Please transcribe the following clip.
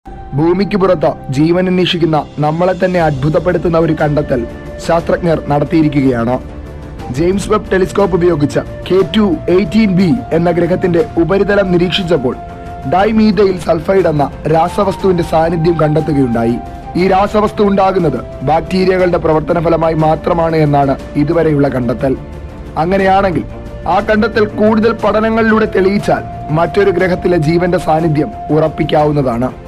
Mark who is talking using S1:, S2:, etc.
S1: ഭൂമിക്ക് പുറത്ത് ജീവൻ അന്വേഷിക്കുന്ന നമ്മളെ തന്നെ അത്ഭുതപ്പെടുത്തുന്ന ഒരു കണ്ടെത്തൽ ശാസ്ത്രജ്ഞർ നടത്തിയിരിക്കുകയാണ്. ജെയിംസ് വെബ് ടെലിസ്കോപ്പ് ഉപയോഗിച്ച് K2-18b എന്ന ഗ്രഹത്തിന്റെ ഉപരിതലം നിരീക്ഷിച്ചപ്പോൾ ഡൈമീഥൈൽ സൾഫൈഡ് എന്ന രാസവസ്തുവിന്റെ സാന്നിധ്യം കണ്ടെത്തുകയുണ്ടായി. ഈ രാസവസ്തു ഉണ്ടാകുന്നത് ബാക്ടീരിയകളുടെ പ്രവർത്തന ഫലമായി മാത്രമാണ് എന്നാണ് ഇതുവരെയുള്ള കണ്ടെത്തൽ. അങ്ങനെയാണെങ്കിൽ ആ കണ്ടെത്തൽ കൂടുതൽ പഠനങ്ങളിലൂടെ തെളിയിച്ചാൽ മറ്റൊരു ഗ്രഹത്തിലെ ജീവന്റെ സാന്നിധ്യം ഉറപ്പിക്കാവുന്നതാണ്.